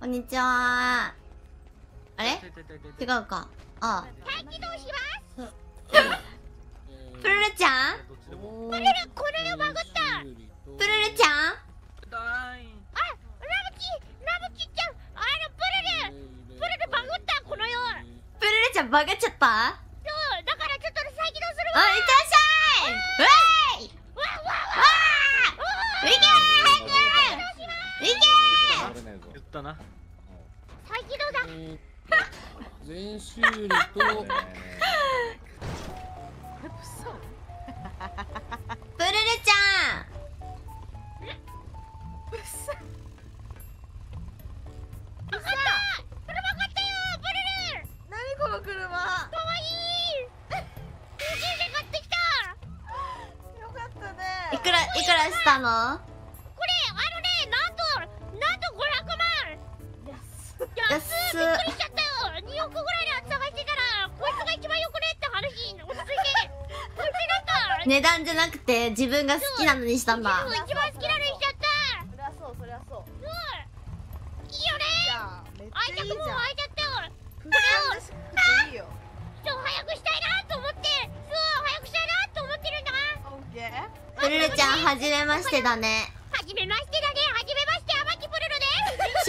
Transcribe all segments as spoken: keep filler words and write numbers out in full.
こんにちは。あれ違うか。ああ。 待機動します。 プルルちゃんプルル、この世バグった。 プルルちゃんあ、ラムチ、ラムチちゃん、あのプルル、プルルバグった、この世。 プルルちゃんバグっちゃった。 そう、だからちょっと再起動するあ、 わ。 いってらっしゃい。うわい。わわわ。いけー。いけー。 言ったな。 再起動だ。 全修理とプルルちゃん。 バカった。プルバカったよ、プルル。 何この車。 かわいい。高級で買ってきた。 よかったね。 いくらいくらしたの？ これ、あのね、なんと、なんとごひゃくまん。安っ、びっくりしちゃったよ。におくぐらいで探してたら、こいつが一番よくねって話。落ち着いて。こいつなんか値段じゃなくて自分が好きなのにしたんだ。 一番好きなのにしちゃった。 そりゃそう、そりゃそう。 うん、いいよね。 じゃあ、めっちゃ愛着もいいじゃん。 湧いちゃったよ。 プッシャンらしくていいよ。 そう、早くしたいなと思って、そう、早くしたいなと思ってるんだ。 オッケー。 プルルちゃんはじめましてだね。 はじめましてだね。はじめまして、天木プルルです。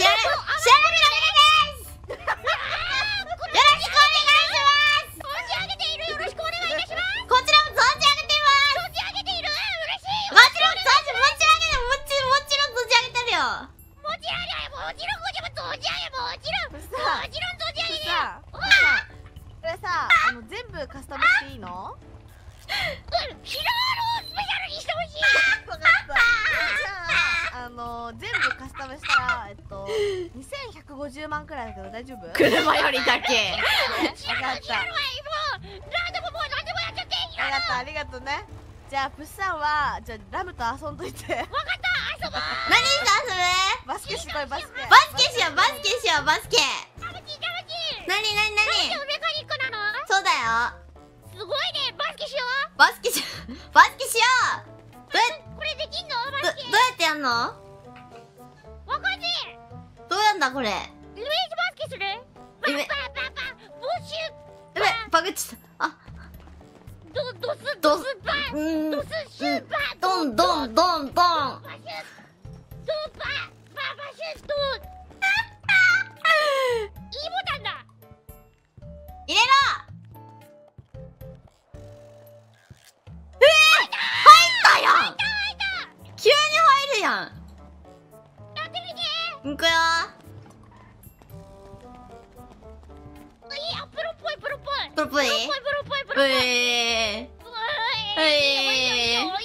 シャルシャルミのです。よろしくお願いします。 存じ上げている。よろしくお願いいたします。 こちらも存じ上げています。 存じ上げている。嬉しい。 もちろん存じ持ち上げてもちもちろん存じ上げてるよ。 もちろんだよ。もちろん、もちろん存じ上げ、もちろん、もちろん存じ上げてよ。 さあ、 うわこれさ、あの全部カスタムしていいの？ うん、ヒロアロをスペシャルにしてほしい。 わかった。じゃあ、あの全部カスタムしたら、えっとにせんひゃくごじゅうまんくらいだけど大丈夫？ 車よりだけ。 知らない、知らない。もう、ランドももう何でもやっちゃって。ヒロアロ。 ありがとう、ありがとうね。じゃあ、プッサンは、じゃあラムと遊んどいて。 わかった、遊ぼう。 何して遊ぶ？ バスケしこい、バスケ。 バスケしようバスケしようバスケ。 タムチ、タムチ。 なになになに？ なんでメカニックなの？ そうだよ。 すごいね、バスケしよう。 バスケしようバスケしよう。どうやこれできんの？ どバスケ。 どうやってやんの？ わかんねえ。 どうやんだこれ。 イメージバスケする？パイメパパパ、ボシュ。 やべバグっちゃった。あドドスドドスパうーんドスシュパドンドンドンドン。 バシュドパパバシュド。いいボタンだ。 入れろ。えー、入ったやん。 入った入った。 急に入るやん。 やってみて。 いくよ。 いや、プロっぽいプロっぽい。 プロっぽい。 プロっぽいプロっぽいプロっぽい。 えー、 うわーい。いいよいいよいいよいいよ。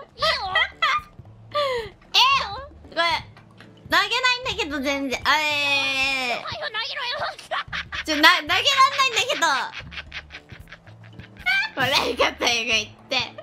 えー、これ投げないんだけど全然。あえー、 はよ投げろよ。 ちょな投げらんないんだけど。これありがたいが言って。 あ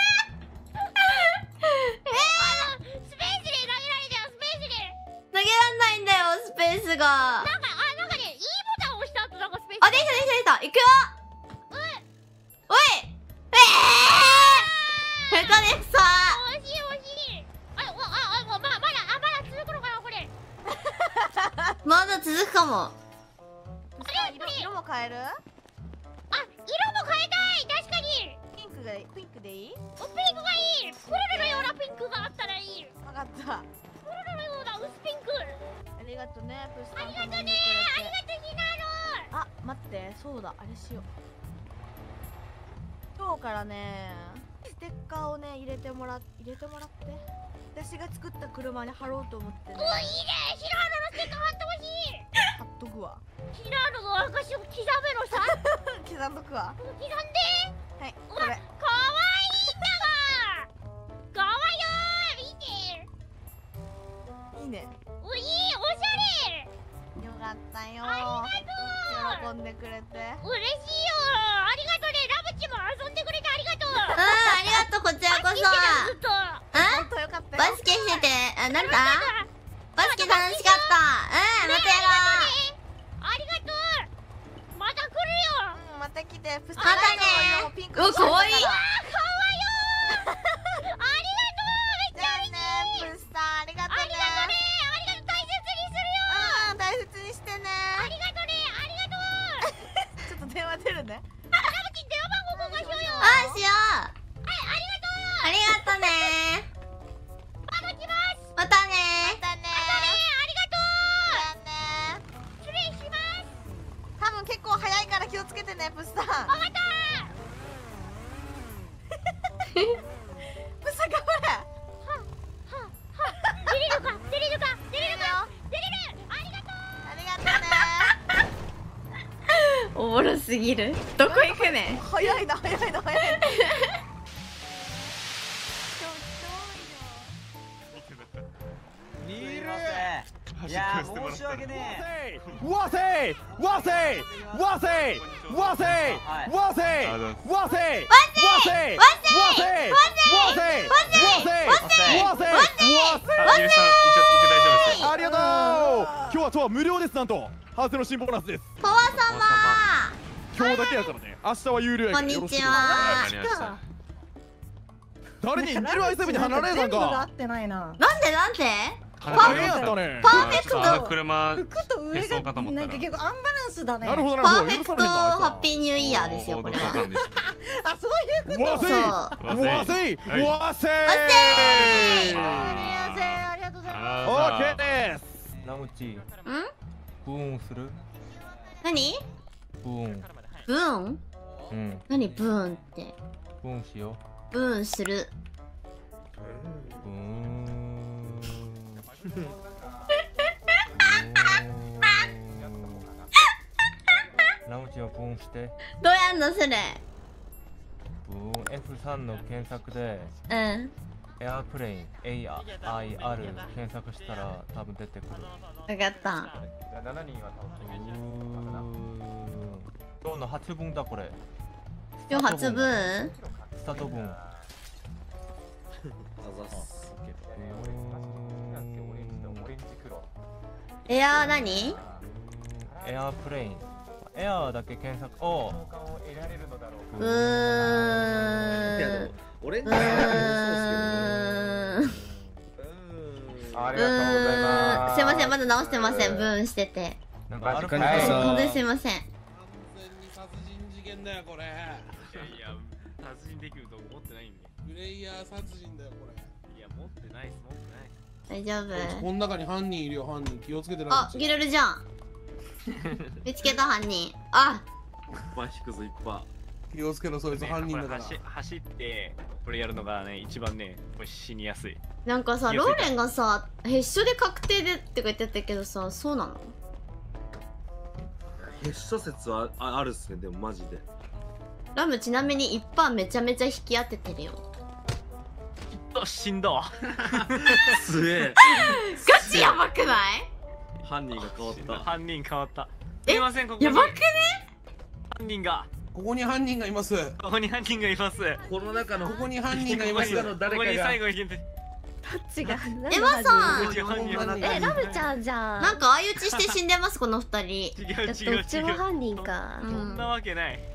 のスペースで投げられちゃう。スペースで。 投げらんないんだよスペースが。 なんかあなんかね、いいボタンを押した後なんかスペース。 あできたできたできた。いくよ。おいええー、下手でくさ。 惜しい惜しい。ああああままだあまだ続くのかなこれ。 まだ続くかも。 プッサン、色色も変える？ あ、色も変えたい。確かに。 ピンクがいい？ピンクでいい？ おピンクがいい。プルルのようなピンクがあったらいい。 わかった。 プルルのような薄ピンク。 ありがとうね、プッサン。 ありがとうね。ありがとうヒナロ。 あ、待って、そうだ、あれしよう。今日からね、ステッカーをね、入れてもら、入れてもらって。私が作った車に貼ろうと思ってね。 おいいね。ヒナロのステッカー貼ってほしい。 貼っとくわ。 ヒナロの証を刻めのさ。 刻んどくわ。 刻んで。 はい、 うわ、かわいいんこれ。 だが。かわいい。見て。 いいね。 おいい、おしゃれ。 よかったよ。 ありがとう。 喜んでくれて。 嬉しいよ。ありがとうね。ラブチも遊んでくれてありがとう。 うんありがとうこちらこそ。 ずっと。 うん本当よかったよ。 バスケしててあなんだ？バスケ楽しかった。うんまたやろう。 ありがとう。また来るよ。 うん、また来て。プスまたねの色もピンクうわかわいいにしてたからあ、かわよ。ありがとう。めっちゃじゃあね、プスさん、ありがとうね。 ありがとうね。ありがとう。大切にするよ。 うん、大切をつけてねプスさん。分かったー。プスさん頑張れ。ははは。出れるか出れるか出れるか出れる。ありがとう。ありがとうね。 おもろすぎる。どこ行くねん。 早いな早いな早いな。 いやー申し訳ねえ。 わせわせわせわせわせわせわせわせありがとう。今日はとは無料です。なんとハウスの新ボーナスです。 パワ様。 今日だけやからね。明日は有料やからよろしく。 こんにちは。 誰に似てるアイセブンに離れたんか。 合ってないな。 なんでなんで？ パーフェクトね。 パーフェクト。 車服と上がなんか結構アンバランスだね。 なるほどなるほど。 パーフェクトハッピーニューイヤーですよこれは。 あ、そういうこと。 わせわせわせ。 ありがとうございます。 オッケーです。 ナムチ。 ん？ ブーンする？ 何？ ブーン。 ブーン？ うん。 何ブーンって？ ブーンしよブーンする。 う。ブーン。ナムチはブーンして。 どうやんのそれ？ ブーン エフスリー の検索でうん。 エアプレイン エーアイアール 検索したら多分出てくる。 わかった。 うーん今日の初分だこれ。 今日初分？ スタート分。 エアー何？ エアープレイン。エアーだけ検索。おう。 うーん。 オレンうジーん。 ありうーん。すいませんまだ直してません。ブーンしてて。 なんかあるかはい本当にすいません。 完全に殺人事件だよこれ。 いやいや殺人できると思ってないんで。 プレイヤー殺人だよこれ。 いや持ってないです持ってない。 大丈夫？ この中に犯人いるよ犯人気をつけてなあ、ギルルじゃん。見つけた犯人。あ、 いっぱい引くぞいっぱい。 気をつけろそいつ犯人だから。 走走ってこれやるのがね一番ねこれ死にやすい。 なんかさ、ローレンがさ、へっしょで確定でって言ってたけどさ、そうなの？ へっしょ説は あ, あるっすねでもマジで。 ラムちなみにいちパーめちゃめちゃ引き当ててるよ。 死んだわ。 すげえ。 ガチやばくない？ 犯人が変わった。 犯人変わった。 えすいませんここにやばくね？ 犯人がここに犯人がいます。 ここに犯人がいます。 この中のここに犯人がいます。 ここに最後に出て。 違う。 エマさん、 え、ラムちゃんじゃん。 なんか相打ちして死んでますこの二人。 違う違う違う。 どっちも犯人か。 うんそんなわけない。